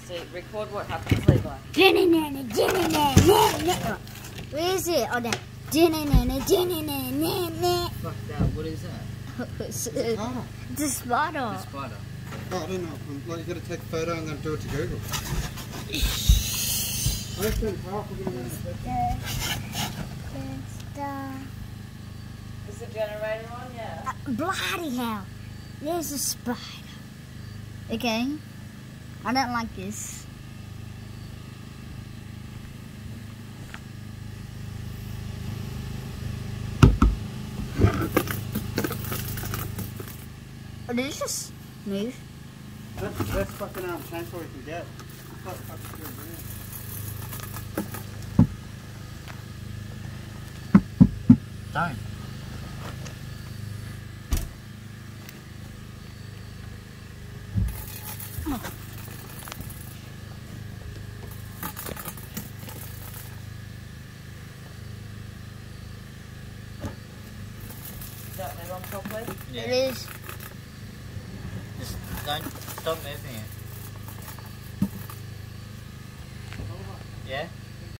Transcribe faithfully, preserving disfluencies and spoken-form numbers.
See, record what happens, Levi. Where is it? Oh, there. Fuck that, what is that? It's It's a car. the spider. The spider. Oh, I don't know. Like, you got to take a photo and then do it to Google. I spent half of it on Is the generator on? Yeah. Uh, bloody hell. There's a spider. Okay. I don't like this. Oh, did it just move? That's, that's fucking um, chainsaw we can get. Fuck, fuck, fuck, fuck. Don't. Oh. Is that move on properly? It is. Just don't stop moving it. Yeah?